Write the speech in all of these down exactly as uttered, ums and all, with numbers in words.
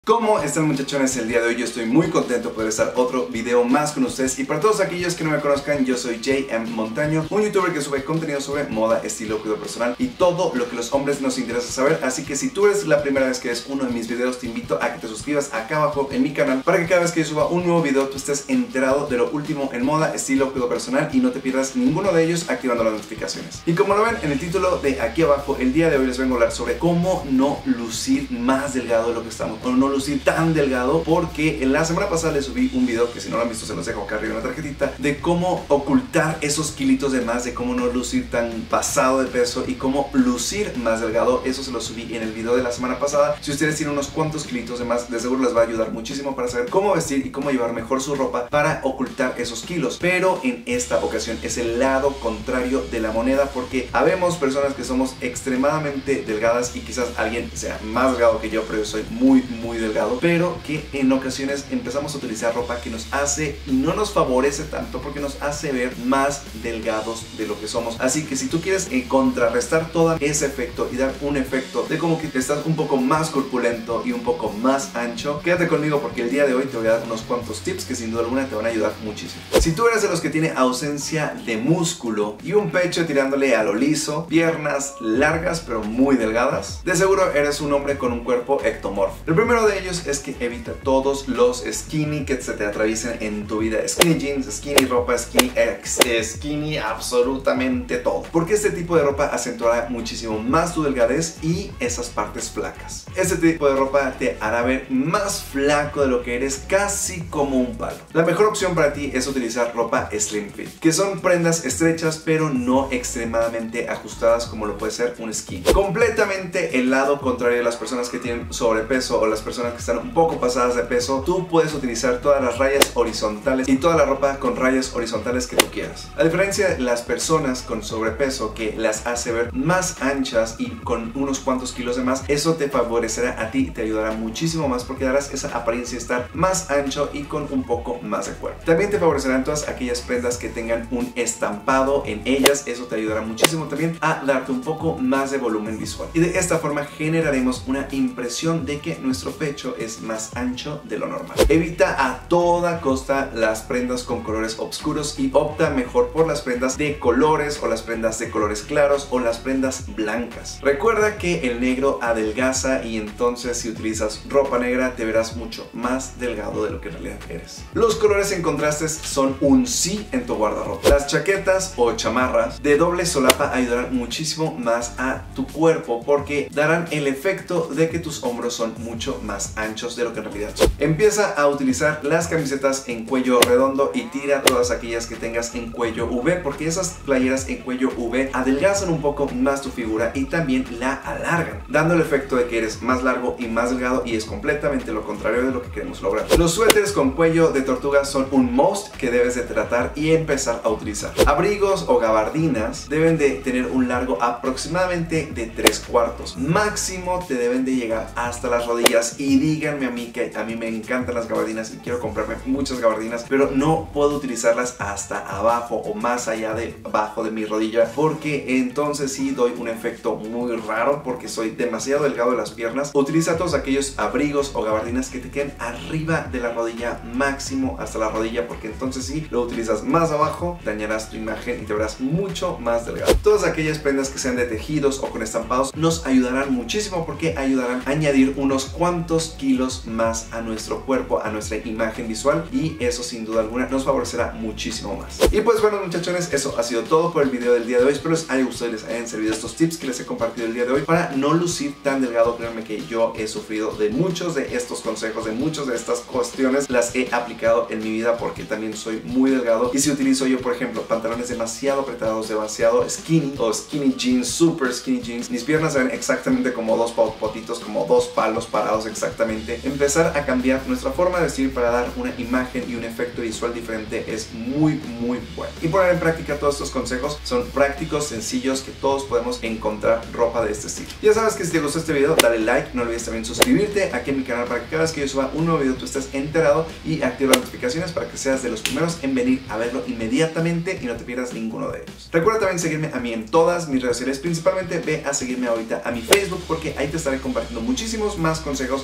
¿Cómo están, muchachones? El día de hoy yo estoy muy contento de poder estar otro video más con ustedes. Y para todos aquellos que no me conozcan, yo soy J M Montaño, un youtuber que sube contenido sobre moda, estilo, cuidado personal y todo lo que los hombres nos interesa saber. Así que si tú eres la primera vez que ves uno de mis videos, te invito a que te suscribas acá abajo en mi canal para que cada vez que yo suba un nuevo video tú estés enterado de lo último en moda, estilo, cuidado personal y no te pierdas ninguno de ellos activando las notificaciones. Y como lo ven en el título de aquí abajo, el día de hoy les vengo a hablar sobre cómo no lucir más delgado de lo que estamos, o no lucir tan delgado, porque en la semana pasada les subí un video que si no lo han visto se los dejo acá arriba en la tarjetita, de cómo ocultar esos kilitos de más, de cómo no lucir tan pasado de peso y cómo lucir más delgado. Eso se lo subí en el video de la semana pasada. Si ustedes tienen unos cuantos kilitos de más, de seguro les va a ayudar muchísimo para saber cómo vestir y cómo llevar mejor su ropa para ocultar esos kilos. Pero en esta ocasión es el lado contrario de la moneda, porque habemos personas que somos extremadamente delgadas y quizás alguien sea más delgado que yo, pero yo soy muy muy delgado, pero que en ocasiones empezamos a utilizar ropa que nos hace y no nos favorece tanto, porque nos hace ver más delgados de lo que somos. Así que si tú quieres eh, contrarrestar todo ese efecto y dar un efecto de como que estás un poco más corpulento y un poco más ancho, quédate conmigo porque el día de hoy te voy a dar unos cuantos tips que sin duda alguna te van a ayudar muchísimo. Si tú eres de los que tiene ausencia de músculo y un pecho tirándole a lo liso, piernas largas pero muy delgadas, de seguro eres un hombre con un cuerpo ectomorfo. El primero de ellos es que evita todos los skinny que se te atraviesen en tu vida. Skinny jeans, skinny ropa, skinny X, skinny absolutamente todo, porque este tipo de ropa acentuará muchísimo más tu delgadez y esas partes flacas. Este tipo de ropa te hará ver más flaco de lo que eres, casi como un palo. La mejor opción para ti es utilizar ropa slim fit, que son prendas estrechas pero no extremadamente ajustadas como lo puede ser un skinny. Completamente el lado contrario de las personas que tienen sobrepeso o las personas que están un poco pasadas de peso, tú puedes utilizar todas las rayas horizontales y toda la ropa con rayas horizontales que tú quieras. A diferencia de las personas con sobrepeso, que las hace ver más anchas y con unos cuantos kilos de más, eso te favorecerá a ti y te ayudará muchísimo más, porque darás esa apariencia de estar más ancho y con un poco más de cuerpo. También te favorecerán todas aquellas prendas que tengan un estampado en ellas. Eso te ayudará muchísimo también a darte un poco más de volumen visual, y de esta forma generaremos una impresión de que nuestro pecho es más ancho de lo normal. Evita a toda costa las prendas con colores oscuros y opta mejor por las prendas de colores, o las prendas de colores claros, o las prendas blancas. Recuerda que el negro adelgaza, y entonces si utilizas ropa negra te verás mucho más delgado de lo que en realidad eres. Los colores en contrastes son un sí en tu guardarropa. Las chaquetas o chamarras de doble solapa ayudarán muchísimo más a tu cuerpo, porque darán el efecto de que tus hombros son mucho más anchos de lo que en realidad son. Empieza a utilizar las camisetas en cuello redondo y tira todas aquellas que tengas en cuello V, porque esas playeras en cuello V adelgazan un poco más tu figura y también la alargan, dando el efecto de que eres más largo y más delgado, y es completamente lo contrario de lo que queremos lograr. Los suéteres con cuello de tortuga son un must que debes de tratar y empezar a utilizar. Abrigos o gabardinas deben de tener un largo aproximadamente de tres cuartos. Máximo te deben de llegar hasta las rodillas, y díganme a mí que a mí me encantan las gabardinas y quiero comprarme muchas gabardinas, pero no puedo utilizarlas hasta abajo o más allá de abajo de mi rodilla, porque entonces sí doy un efecto muy raro, porque soy demasiado delgado de las piernas. Utiliza todos aquellos abrigos o gabardinas que te queden arriba de la rodilla, máximo hasta la rodilla, porque entonces sí lo utilizas más abajo, dañarás tu imagen y te verás mucho más delgado. Todas aquellas prendas que sean de tejidos o con estampados nos ayudarán muchísimo, porque ayudarán a añadir unos cuantos kilos más a nuestro cuerpo, a nuestra imagen visual, y eso sin duda alguna nos favorecerá muchísimo más. Y pues bueno, muchachones, eso ha sido todo por el video del día de hoy. Espero les haya gustado y les hayan servido estos tips que les he compartido el día de hoy para no lucir tan delgado. Créanme que yo he sufrido de muchos de estos consejos, de muchas de estas cuestiones las he aplicado en mi vida, porque también soy muy delgado. Y si utilizo yo, por ejemplo, pantalones demasiado apretados, demasiado skinny o skinny jeans, super skinny jeans, mis piernas se ven exactamente como dos potitos, como dos palos parados exactamente. Empezar a cambiar nuestra forma de vestir para dar una imagen y un efecto visual diferente es muy muy bueno. Y poner en práctica todos estos consejos son prácticos, sencillos, que todos podemos encontrar ropa de este estilo. Ya sabes que si te gustó este video, dale like, no olvides también suscribirte aquí en mi canal para que cada vez que yo suba un nuevo video tú estés enterado, y activa las notificaciones para que seas de los primeros en venir a verlo inmediatamente y no te pierdas ninguno de ellos. Recuerda también seguirme a mí en todas mis redes sociales, principalmente ve a seguirme ahorita a mi Facebook, porque ahí te estaré compartiendo muchísimos más consejos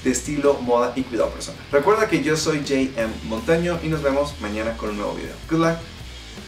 de estilo, moda y cuidado personal. Recuerda que yo soy J M Montaño y nos vemos mañana con un nuevo video. Good luck.